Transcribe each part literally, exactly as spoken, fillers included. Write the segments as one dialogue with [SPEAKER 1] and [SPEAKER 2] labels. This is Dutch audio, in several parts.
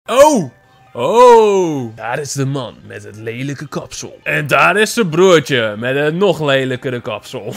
[SPEAKER 1] Oh! Oh! Daar is de man met het lelijke kapsel. En daar is zijn broertje met het nog lelijkere kapsel.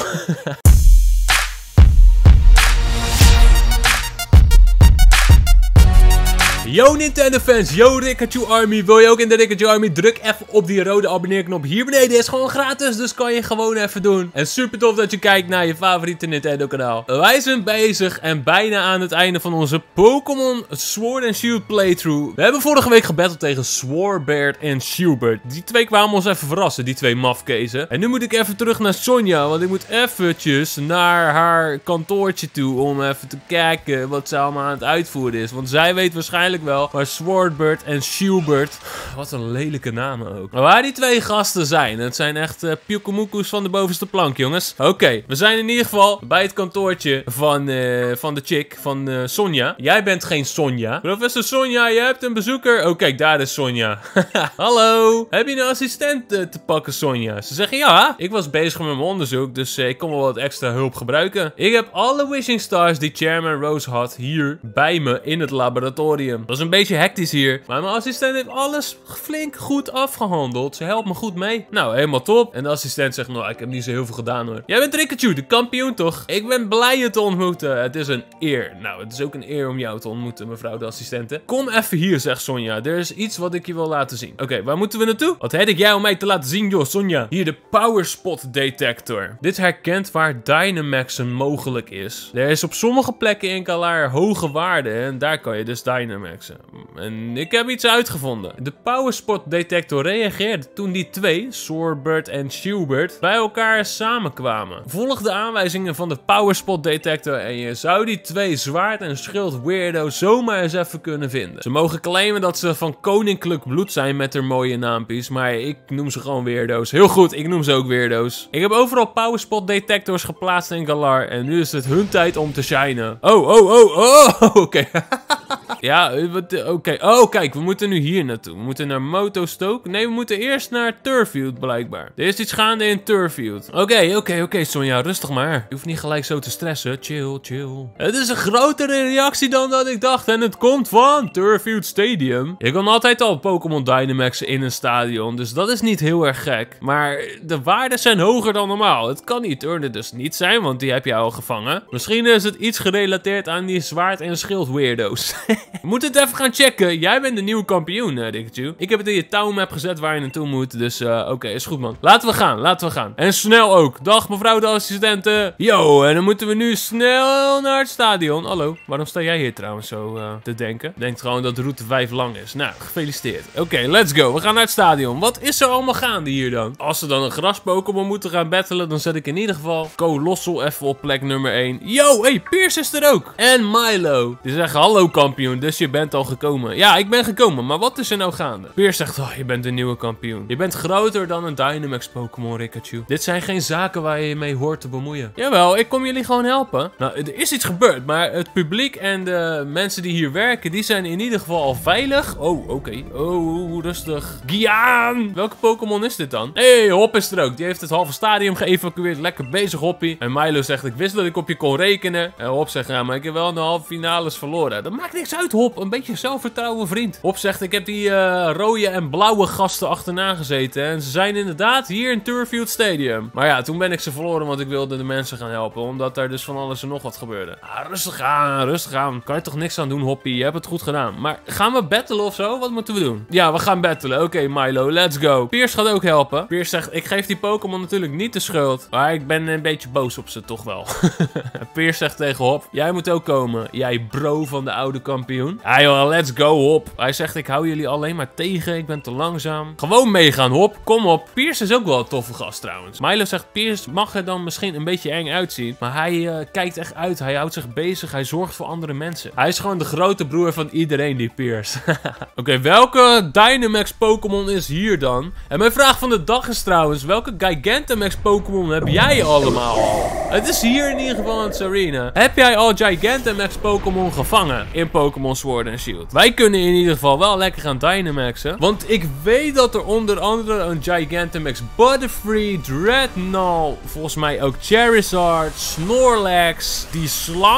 [SPEAKER 1] Yo Nintendo fans, yo Rikachu Army, wil je ook in de Rikachu Army? Druk even op die rode abonneerknop hier beneden, is gewoon gratis, dus kan je gewoon even doen. En super tof dat je kijkt naar je favoriete Nintendo kanaal. Wij zijn bezig en bijna aan het einde van onze Pokémon Sword and Shield playthrough. We hebben vorige week gebatteld tegen Swarberth en Shielbert. Die twee kwamen ons even verrassen, die twee mafkezen. En nu moet ik even terug naar Sonja, want ik moet eventjes naar haar kantoortje toe om even te kijken wat ze allemaal aan het uitvoeren is. Want zij weet waarschijnlijk wel waar Swarberth en Shielbert, wat een lelijke namen ook, maar waar die twee gasten zijn. Het zijn echt uh, piokomoekoes van de bovenste plank, jongens. Oké, okay, we zijn in ieder geval bij het kantoortje van, uh, van de chick, van uh, Sonja. Jij bent geen Sonja. Professor Sonja, je hebt een bezoeker. Oh, kijk, daar is Sonja. Hallo, heb je een assistent uh, te pakken, Sonja? Ze zeggen ja, ik was bezig met mijn onderzoek, dus uh, ik kon wel wat extra hulp gebruiken. Ik heb alle wishing stars die Chairman Rose had hier bij me in het laboratorium. Dat is een beetje hectisch hier, maar mijn assistent heeft alles flink goed afgehandeld. Ze helpt me goed mee. Nou, helemaal top. En de assistent zegt, nou, ik heb niet zo heel veel gedaan hoor. Jij bent Rikachu, de kampioen toch? Ik ben blij je te ontmoeten. Het is een eer. Nou, het is ook een eer om jou te ontmoeten, mevrouw de assistente. Kom even hier, zegt Sonja. Er is iets wat ik je wil laten zien. Oké, okay, waar moeten we naartoe? Wat heet ik jij om mij te laten zien, joh, Sonja? Hier de Power Spot Detector. Dit herkent waar Dynamaxen mogelijk is. Er is op sommige plekken in Galar hoge waarden en daar kan je dus Dynamaxen. En ik heb iets uitgevonden. De Power Spot Detector reageerde toen die twee, Swarberth en Shielbert, bij elkaar samenkwamen. Volg de aanwijzingen van de Power Spot Detector en je zou die twee zwaard en schild weirdo's zomaar eens even kunnen vinden. Ze mogen claimen dat ze van koninklijk bloed zijn met hun mooie naampies, maar ik noem ze gewoon weirdo's. Heel goed, ik noem ze ook weirdo's. Ik heb overal Power Spot Detectors geplaatst in Galar en nu is het hun tijd om te shinen. Oh, oh, oh, oh, oké. Okay. Ja, oké. Okay. Oh, kijk, we moeten nu hier naartoe. We moeten naar Motostoke. Nee, we moeten eerst naar Turffield, blijkbaar. Er is iets gaande in Turffield. Oké, okay, oké, okay, oké, okay, Sonja, rustig maar. Je hoeft niet gelijk zo te stressen. Chill, chill. Het is een grotere reactie dan dat ik dacht. En het komt van Turffield Stadium. Je kan altijd al Pokémon Dynamaxen in een stadion. Dus dat is niet heel erg gek. Maar de waarden zijn hoger dan normaal. Het kan die Turner dus niet zijn, want die heb je al gevangen. Misschien is het iets gerelateerd aan die zwaard- en schild weirdo's. We moeten het even gaan checken. Jij bent de nieuwe kampioen, uh, Rikachu. Ik heb het in je townmap gezet waar je naartoe moet. Dus uh, oké, okay, is goed man. Laten we gaan, laten we gaan. En snel ook. Dag mevrouw de assistente. Yo, en dan moeten we nu snel naar het stadion. Hallo, waarom sta jij hier trouwens zo uh, te denken? Denkt gewoon dat route vijf lang is. Nou, gefeliciteerd. Oké, okay, let's go. We gaan naar het stadion. Wat is er allemaal gaande hier dan? Als ze dan een gras-Pokémon moeten gaan battelen, dan zet ik in ieder geval Colossal even op plek nummer één. Yo, hey, Piers is er ook. En Milo. Die zeggen hallo kampioen, dus je bent al gekomen. Ja, ik ben gekomen, maar wat is er nou gaande? Piers zegt, oh, je bent de nieuwe kampioen. Je bent groter dan een Dynamax Pokémon, Rikachu. Dit zijn geen zaken waar je je mee hoort te bemoeien. Jawel, ik kom jullie gewoon helpen. Nou, er is iets gebeurd, maar het publiek en de mensen die hier werken, die zijn in ieder geval al veilig. Oh, oké. Okay. Oh, rustig. Gian! Welke Pokémon is dit dan? Hé, hey, Hop is er ook. Die heeft het halve stadium geëvacueerd. Lekker bezig, Hoppie. En Milo zegt, ik wist dat ik op je kon rekenen. En Hop zegt, ja, maar ik heb wel in de halve finales verloren. Dat maakt niks uit, Hop. Een beetje zelfvertrouwen, vriend. Hop zegt, ik heb die uh, rode en blauwe gasten achterna gezeten. En ze zijn inderdaad hier in Turffield Stadium. Maar ja, toen ben ik ze verloren, want ik wilde de mensen gaan helpen. Omdat daar dus van alles en nog wat gebeurde. Ah, rustig aan, rustig aan. Kan je toch niks aan doen, Hoppie? Je hebt het goed gedaan. Maar gaan we battelen of zo? Wat moeten we doen? Ja, we gaan battelen. Oké, okay, Milo, let's go. Piers gaat ook helpen. Piers zegt, ik geef die Pokémon natuurlijk niet de schuld. Maar ik ben een beetje boos op ze, toch wel. Piers zegt tegen Hop, jij moet ook komen. Jij bro van de oude kampioen. Ja joh, let's go Hop. Hij zegt, ik hou jullie alleen maar tegen. Ik ben te langzaam. Gewoon meegaan, Hop. Kom op. Piers is ook wel een toffe gast trouwens. Milo zegt, Piers mag er dan misschien een beetje eng uitzien. Maar hij uh, kijkt echt uit. Hij houdt zich bezig. Hij zorgt voor andere mensen. Hij is gewoon de grote broer van iedereen, die Piers. Oké, okay, welke Dynamax Pokémon is hier dan? En mijn vraag van de dag is trouwens, welke Gigantamax Pokémon heb jij allemaal al? Het is hier in ieder geval in het arena. Heb jij al Gigantamax Pokémon gevangen in Pokémon Sword and Shield? Wij kunnen in ieder geval wel lekker gaan Dynamaxen. Want ik weet dat er onder andere een Gigantamax Butterfree, Dreadnought, volgens mij ook Charizard, Snorlax, die slang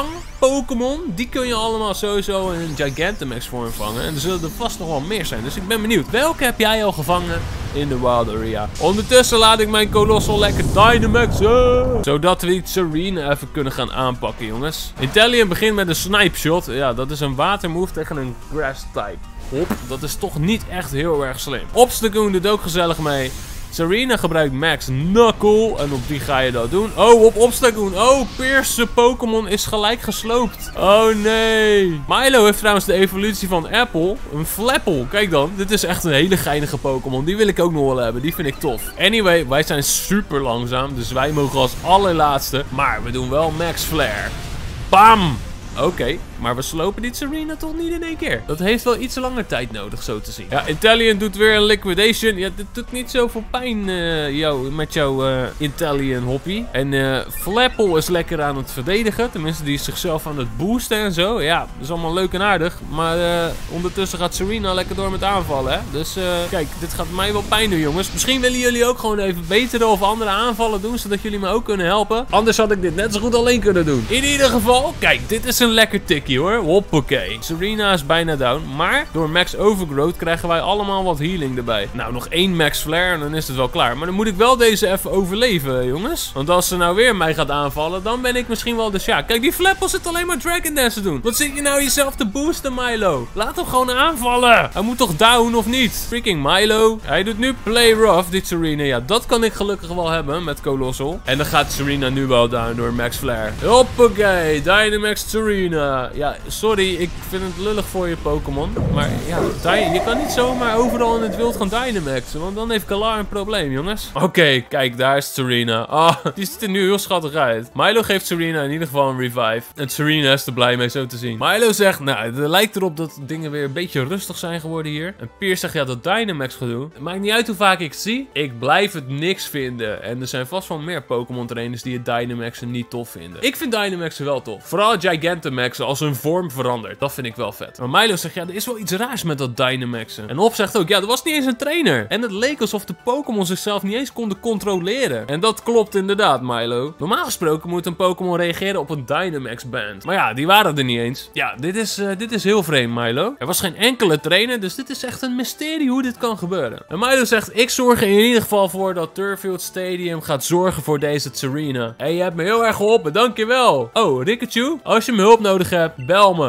[SPEAKER 1] Pokémon, die kun je allemaal sowieso in een Gigantamax vorm vangen. En er zullen er vast nog wel meer zijn. Dus ik ben benieuwd. Welke heb jij al gevangen in de Wild Area? Ondertussen laat ik mijn Colossal lekker Dynamaxen. Zodat we die Tsareena even kunnen gaan aanpakken, jongens. Inteleon begint met een Snipe Shot. Ja, dat is een watermove tegen een Grass type. Hop, dat is toch niet echt heel erg slim. Obstagoon doet ook gezellig mee. Tsareena gebruikt Max Knuckle. En op die ga je dat doen. Oh, op Obstagoon. Oh, Pierce's Pokémon is gelijk gesloopt. Oh, nee. Milo heeft trouwens de evolutie van Apple. Een Flapple. Kijk dan. Dit is echt een hele geinige Pokémon. Die wil ik ook nog wel hebben. Die vind ik tof. Anyway, wij zijn super langzaam. Dus wij mogen als allerlaatste. Maar we doen wel Max Flare. Bam! Oké, okay, maar we slopen die Tsareena toch niet in één keer. Dat heeft wel iets langer tijd nodig, zo te zien. Ja, Inteleon doet weer een Liquidation. Ja, dit doet niet zoveel pijn uh, jou, met jouw uh, Inteleon hoppy. En uh, Flapple is lekker aan het verdedigen. Tenminste, die is zichzelf aan het boosten en zo. Ja, dat is allemaal leuk en aardig. Maar uh, ondertussen gaat Tsareena lekker door met aanvallen, hè. Dus uh, kijk, dit gaat mij wel pijn doen, jongens. Misschien willen jullie ook gewoon even betere of andere aanvallen doen, zodat jullie me ook kunnen helpen. Anders had ik dit net zo goed alleen kunnen doen. In ieder geval, kijk, dit is een een lekker tikkie hoor. Hoppakee. Tsareena is bijna down. Maar door Max Overgrowth krijgen wij allemaal wat healing erbij. Nou, nog één Max Flare en dan is het wel klaar. Maar dan moet ik wel deze even overleven, jongens. Want als ze nou weer mij gaat aanvallen, dan ben ik misschien wel de Sjaak. Kijk, die Flapple zit alleen maar Dragon Dance te doen. Wat zit je nou jezelf te boosten, Milo? Laat hem gewoon aanvallen. Hij moet toch down of niet? Freaking Milo. Hij doet nu Play Rough, dit Tsareena. Ja, dat kan ik gelukkig wel hebben met Colossal. En dan gaat Tsareena nu wel down door Max Flare. Hoppakee. Dynamax Tsareena. Ja, sorry, ik vind het lullig voor je Pokémon. Maar ja, je kan niet zomaar overal in het wild gaan Dynamaxen. Want dan heeft Galar een probleem, jongens. Oké, okay, kijk, daar is Tsareena. Ah, oh, die ziet er nu heel schattig uit. Milo geeft Tsareena in ieder geval een revive. En Tsareena is er blij mee zo te zien. Milo zegt, nou, het lijkt erop dat dingen weer een beetje rustig zijn geworden hier. En Pierce zegt, ja, dat Dynamax gedoe. Het maakt niet uit hoe vaak ik het zie. Ik blijf het niks vinden. En er zijn vast wel meer Pokémon trainers die het Dynamaxen niet tof vinden. Ik vind Dynamaxen wel tof. Vooral Gigantamaxen als hun vorm verandert. Dat vind ik wel vet. Maar Milo zegt, ja, er is wel iets raars met dat Dynamaxen. En Op zegt ook, ja, er was niet eens een trainer. En het leek alsof de Pokémon zichzelf niet eens konden controleren. En dat klopt inderdaad, Milo. Normaal gesproken moet een Pokémon reageren op een Dynamax band. Maar ja, die waren er niet eens. Ja, dit is, uh, dit is heel vreemd, Milo. Er was geen enkele trainer, dus dit is echt een mysterie hoe dit kan gebeuren. En Milo zegt, ik zorg er in ieder geval voor dat Turffield Stadium gaat zorgen voor deze Tsareena. Hé, hey, je hebt me heel erg geholpen, dankjewel. Oh, Rikachu, als je me hulp nodig hebt, bel me.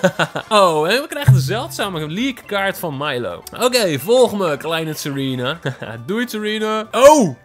[SPEAKER 1] Oh, en we krijgen de zeldzame leak kaart van Milo. Oké, okay, volg me, kleine Tsareena. Doei, Tsareena. Oh!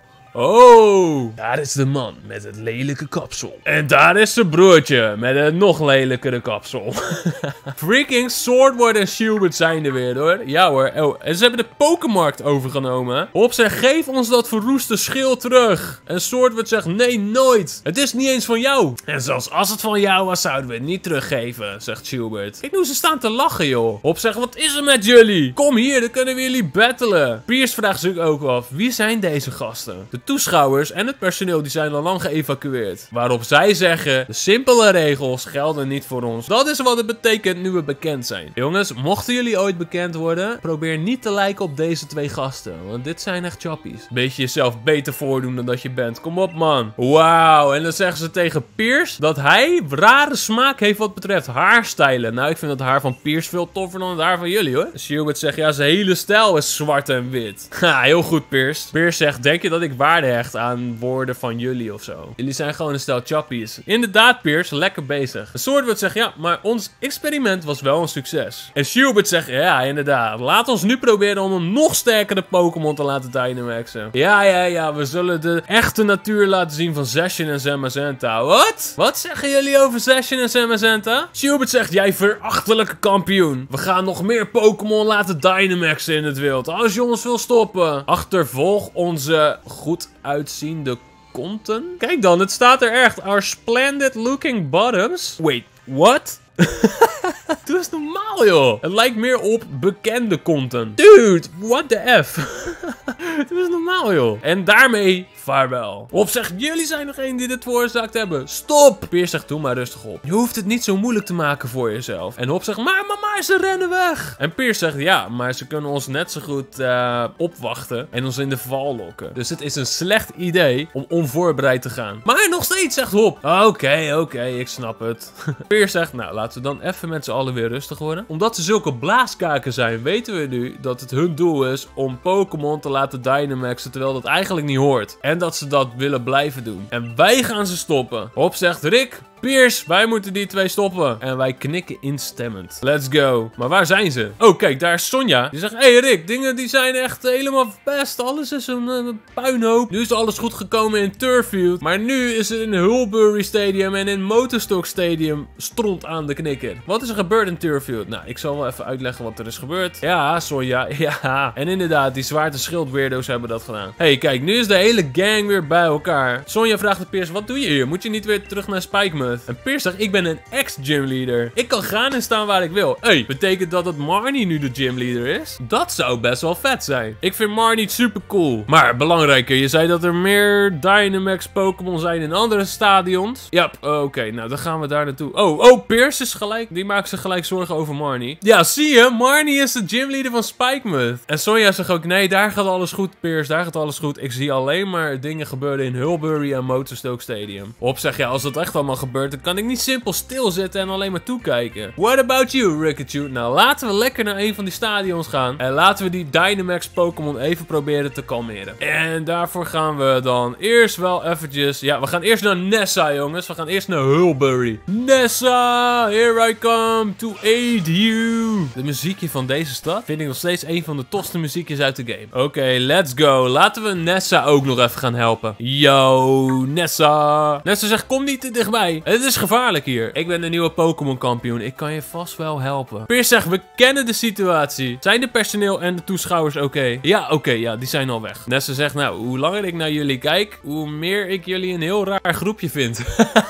[SPEAKER 1] Oh, daar is de man met het lelijke kapsel. En daar is zijn broertje met het nog lelijkere kapsel. Freaking Swordward en Shieldward zijn er weer hoor. Ja hoor. Oh, en ze hebben de Pokémarkt overgenomen. Hop zegt, geef ons dat verroeste schild terug. En Swordward zegt, nee nooit. Het is niet eens van jou. En zelfs als het van jou was, zouden we het niet teruggeven, zegt Shieldward. Kijk hoe ze staan te lachen joh. Hop zegt, wat is er met jullie? Kom hier, dan kunnen we jullie battelen. Pierce vraagt zich ook af, wie zijn deze gasten? De toeschouwers en het personeel die zijn al lang geëvacueerd. Waarop zij zeggen, de simpele regels gelden niet voor ons. Dat is wat het betekent nu we bekend zijn. Jongens, mochten jullie ooit bekend worden, probeer niet te lijken op deze twee gasten. Want dit zijn echt choppies. Beetje jezelf beter voordoen dan dat je bent. Kom op man. Wauw. En dan zeggen ze tegen Pierce dat hij rare smaak heeft wat betreft haarstijlen. Nou, ik vind het haar van Pierce veel toffer dan het haar van jullie hoor. Shieldward zegt, ja, zijn hele stijl is zwart en wit. Ha, heel goed Pierce. Pierce zegt, denk je dat ik waarde hecht aan woorden van jullie of zo? Jullie zijn gewoon een stel choppies. Inderdaad, Pierce, lekker bezig. Swordward zegt, ja, maar ons experiment was wel een succes. En Shieldward zegt, ja, inderdaad. Laat ons nu proberen om een nog sterkere Pokémon te laten Dynamaxen. Ja, ja, ja, we zullen de echte natuur laten zien van Zacian en Zamazenta. Wat? Wat zeggen jullie over Zacian en Zamazenta? Shieldward zegt, jij verachtelijke kampioen. We gaan nog meer Pokémon laten Dynamaxen in het wild. Als je ons wil stoppen. Achtervolg onze goed uitziende konten. Kijk dan, het staat er echt. Our splendid looking bottoms. Wait, what? Doe eens normaal, joh. Het lijkt meer op bekende content. Dude, what the F? Doe eens normaal, joh. En daarmee vaarwel. Hop zegt, jullie zijn degene die dit veroorzaakt hebben. Stop! Piers zegt, doe maar rustig op. Je hoeft het niet zo moeilijk te maken voor jezelf. En Hop zegt, maar mama, ze rennen weg. En Piers zegt, ja, maar ze kunnen ons net zo goed uh, opwachten en ons in de val lokken. Dus het is een slecht idee om onvoorbereid te gaan. Maar nog steeds, zegt Hop. Oké, okay, oké, okay, ik snap het. Piers zegt, nou, laten we dan even met z'n allen weer rustig worden. Omdat ze zulke blaaskaken zijn, weten we nu dat het hun doel is om Pokémon te laten Dynamaxen, terwijl dat eigenlijk niet hoort. En dat ze dat willen blijven doen. En wij gaan ze stoppen. Hop zegt, Rick, Piers, wij moeten die twee stoppen. En wij knikken instemmend. Let's go. Maar waar zijn ze? Oh, kijk, daar is Sonja. Die zegt, hé hey Rick, dingen die zijn echt helemaal verpest. Alles is een, een puinhoop. Nu is alles goed gekomen in Turffield. Maar nu is het in Hulbury Stadium en in Motostoke Stadium stront aan de knikker. Wat is er gebeurd in Turffield? Nou, ik zal wel even uitleggen wat er is gebeurd. Ja, Sonja, ja. En inderdaad, die zwaard- en schild-weirdo's hebben dat gedaan. Hé, hey, kijk, nu is de hele gang weer bij elkaar. Sonja vraagt aan Piers, wat doe je hier? Moet je niet weer terug naar Spikemuth? En Piers zegt, ik ben een ex-gymleader. Ik kan gaan en staan waar ik wil. Hé, hey, betekent dat dat Marnie nu de gymleader is? Dat zou best wel vet zijn. Ik vind Marnie super cool. Maar belangrijker, je zei dat er meer Dynamax Pokémon zijn in andere stadions. Ja, oké, okay, nou dan gaan we daar naartoe. Oh, oh, Piers is gelijk. Die maakt zich gelijk zorgen over Marnie. Ja, zie je? Marnie is de gymleader van Spikemuth. En Sonja zegt ook, nee, daar gaat alles goed, Piers. Daar gaat alles goed. Ik zie alleen maar dingen gebeuren in Hulbury en Motostoke Stadium. Op zeg, ja, als dat echt allemaal gebeurt, dan kan ik niet simpel stilzitten en alleen maar toekijken. What about you, Rikachu? Nou, laten we lekker naar een van die stadions gaan. En laten we die Dynamax Pokémon even proberen te kalmeren. En daarvoor gaan we dan eerst wel eventjes... Ja, we gaan eerst naar Nessa, jongens. We gaan eerst naar Hulbury. Nessa, here I come to aid you. De muziekje van deze stad vind ik nog steeds een van de tofste muziekjes uit de game. Oké, okay, let's go. Laten we Nessa ook nog even gaan helpen. Yo, Nessa. Nessa zegt, kom niet te dichtbij. Het is gevaarlijk hier. Ik ben de nieuwe Pokémon kampioen. Ik kan je vast wel helpen. Piers zegt, we kennen de situatie. Zijn de personeel en de toeschouwers oké? Okay? Ja, oké, okay, ja, die zijn al weg. Nessa zegt, nou, hoe langer ik naar jullie kijk, hoe meer ik jullie een heel raar groepje vind.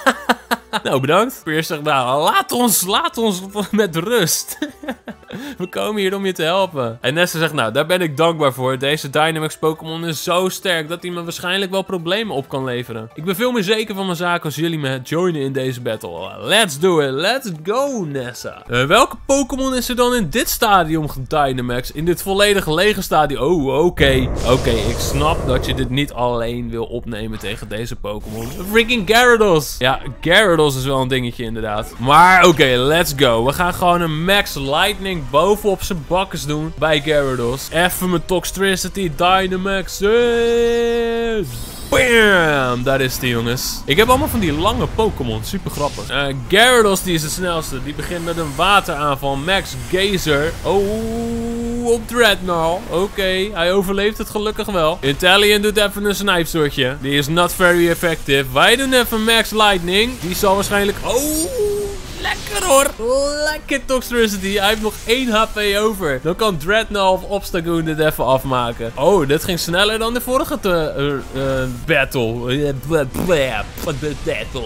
[SPEAKER 1] Nou, bedankt. Piers zegt, nou, laat ons, laat ons met rust. We komen hier om je te helpen. En Nessa zegt, nou, daar ben ik dankbaar voor. Deze Dynamax Pokémon is zo sterk dat hij me waarschijnlijk wel problemen op kan leveren. Ik ben veel meer zeker van mijn zaak als jullie me joinen in deze battle. Let's do it. Let's go, Nessa. Uh, welke Pokémon is er dan in dit stadium gedynamax? In dit volledig lege stadium? Oh, oké. Okay. Oké, okay, ik snap dat je dit niet alleen wil opnemen tegen deze Pokémon. Freaking Gyarados. Ja, Gyarados is wel een dingetje inderdaad. Maar oké, okay, let's go. We gaan gewoon een Max Lightning bovenop zijn bakkes doen bij Gyarados. Even mijn Toxtricity Dynamax. Bam! Daar is die, jongens. Ik heb allemaal van die lange Pokémon. Super grappig. Uh, Gyarados, die is de snelste. Die begint met een wateraanval. Max Geyser. Oh, op Dreadnought. Oké, okay. Hij overleeft het gelukkig wel. Inteleon doet even een snijpstootje. Die is not very effective. Wij doen even Max Lightning. Die zal waarschijnlijk... Oh... Lekker hoor. Lekker Toxtricity. Hij heeft nog één H P over. Dan kan Dreadnought of Obstagoon dit even afmaken. Oh, dit ging sneller dan de vorige te, uh, uh, battle. Battle.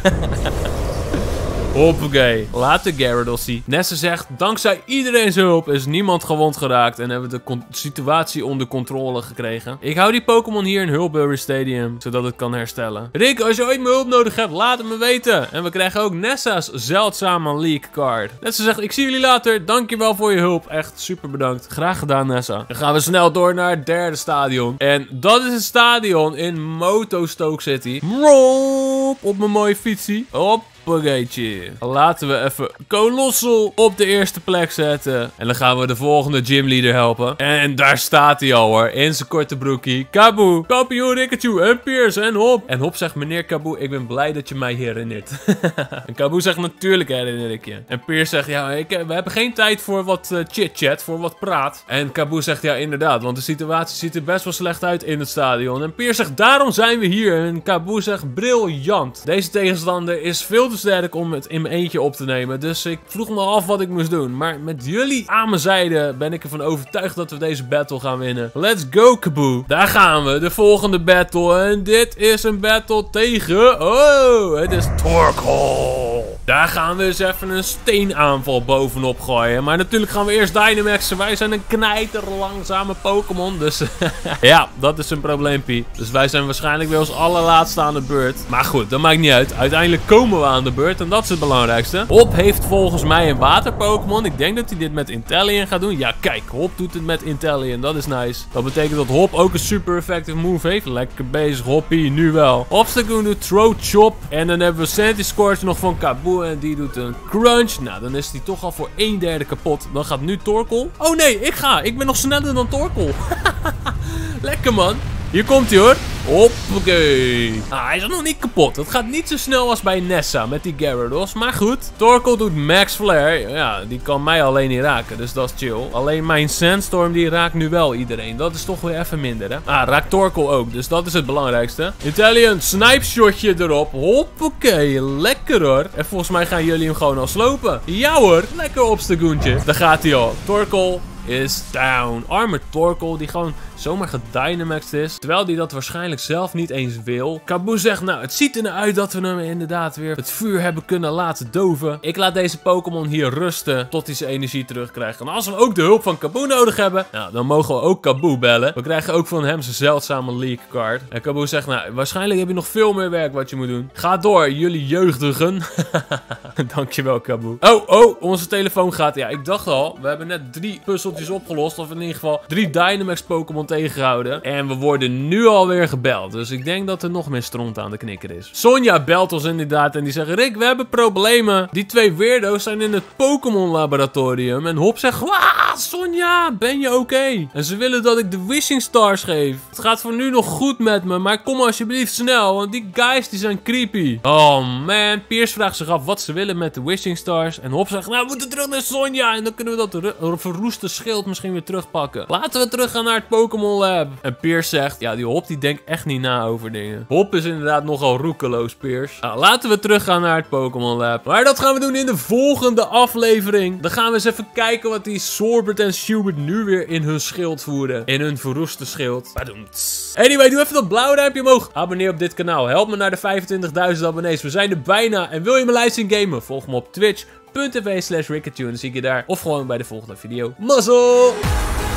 [SPEAKER 1] Hoppakee. Laat de Gyarados zien. Nessa zegt, dankzij iedereen zijn hulp is niemand gewond geraakt en hebben we de situatie onder controle gekregen. Ik hou die Pokémon hier in Hulbury Stadium, zodat het kan herstellen. Rick, als je ooit mijn hulp nodig hebt, laat het me weten. En we krijgen ook Nessa's zeldzame League Card. Nessa zegt, ik zie jullie later. Dankjewel voor je hulp. Echt super bedankt. Graag gedaan, Nessa. Dan gaan we snel door naar het derde stadion. En dat is het stadion in Motostoke City. Roop op mijn mooie fietsie. Op. Poggeetje. Laten we even Colossal op de eerste plek zetten. En dan gaan we de volgende gymleader helpen. En daar staat hij al hoor. In zijn korte broekie. Kaboe. Kampioen Rikachu. En Piers. En Hop. En Hop zegt, meneer Kaboe, ik ben blij dat je mij herinnert. En Kaboe zegt, natuurlijk herinner ik je. En Piers zegt, ja, ik, we hebben geen tijd voor wat uh, chit-chat. Voor wat praat. En Kaboe zegt, ja, inderdaad. Want de situatie ziet er best wel slecht uit in het stadion. En Piers zegt, daarom zijn we hier. En Kaboe zegt, briljant. Deze tegenstander is veel te sterk om het in mijn eentje op te nemen. Dus ik vroeg me af wat ik moest doen. Maar met jullie aan mijn zijde ben ik ervan overtuigd dat we deze battle gaan winnen. Let's go, Kaboe. Daar gaan we. De volgende battle. En dit is een battle tegen... Oh, het is Torkoal. Daar gaan we eens even een steenaanval bovenop gooien. Maar natuurlijk gaan we eerst Dynamaxen. Wij zijn een knijter langzame Pokémon. Dus ja, dat is een probleempie. Dus wij zijn waarschijnlijk weer als allerlaatste aan de beurt. Maar goed, dat maakt niet uit. Uiteindelijk komen we aan de beurt. En dat is het belangrijkste. Hop heeft volgens mij een water Pokémon. Ik denk dat hij dit met Inteleon gaat doen. Ja, kijk. Hop doet het met Inteleon. Dat is nice. Dat betekent dat Hop ook een super effective move heeft. Lekker bezig, Hoppie. Nu wel. Obstagoon doet Throat Chop. En dan hebben we Centiskorch nog van Kaboo. En die doet een Crunch. Nou, dan is die toch al voor een derde kapot. Dan gaat nu Torkoal. Oh nee, ik ga. Ik ben nog sneller dan Torkoal. Lekker man. Hier komt hij hoor. Hoppakee. Ah, hij is nog niet kapot. Het gaat niet zo snel als bij Nessa met die Gyarados. Maar goed. Torkoal doet Max Flare. Ja, die kan mij alleen niet raken. Dus dat is chill. Alleen mijn Sandstorm die raakt nu wel iedereen. Dat is toch weer even minder hè. Ah, raakt Torkoal ook. Dus dat is het belangrijkste. Inteleon, snipe shotje erop. Hoppakee. Lekker hoor. En volgens mij gaan jullie hem gewoon al slopen. Ja hoor. Lekker Obstagoentje. Daar gaat hij al. Torkoal is down. Arme Torkoal die gewoon zomaar gedynamaxed is. Terwijl hij dat waarschijnlijk zelf niet eens wil. Kaboo zegt, nou het ziet er nou uit dat we hem inderdaad weer het vuur hebben kunnen laten doven. Ik laat deze Pokémon hier rusten tot hij zijn energie terugkrijgt. En als we ook de hulp van Kaboo nodig hebben, nou dan mogen we ook Kaboo bellen. We krijgen ook van hem zijn zeldzame League Card. En Kaboo zegt, nou waarschijnlijk heb je nog veel meer werk wat je moet doen. Ga door, jullie jeugdigen. Dankjewel Kaboo. Oh, oh, onze telefoon gaat. Ja, ik dacht al, we hebben net drie puzzeltjes opgelost. Of in ieder geval drie Dynamax Pokémon tegengehouden. En we worden nu alweer gebeld. Dus ik denk dat er nog meer stront aan de knikker is. Sonja belt ons inderdaad en die zegt, Rick, we hebben problemen. Die twee weirdo's zijn in het Pokémon laboratorium. En Hop zegt, waaah, Sonja, ben je oké? Okay? En ze willen dat ik de Wishing Stars geef. Het gaat voor nu nog goed met me, maar kom alsjeblieft snel, want die guys die zijn creepy. Oh man, Piers vraagt zich af wat ze willen met de Wishing Stars. En Hop zegt, nou we moeten terug naar Sonja. En dan kunnen we dat verroeste schild misschien weer terugpakken. Laten we terug gaan naar het Pokémon Lab. En Piers zegt, ja die Hop die denkt echt niet na over dingen. Hop is inderdaad nogal roekeloos, Piers. Nou, laten we terug gaan naar het Pokémon Lab. Maar dat gaan we doen in de volgende aflevering. Dan gaan we eens even kijken wat die Sorbert en Schubert nu weer in hun schild voeren. In hun verroeste schild. Badoemts. Anyway, doe even dat blauwe duimpje omhoog. Abonneer op dit kanaal. Help me naar de vijfentwintigduizend abonnees. We zijn er bijna. En wil je me live zien gamen? Volg me op twitch punt tv slash Ricketune. Dan zie ik je daar. Of gewoon bij de volgende video. Mazzel!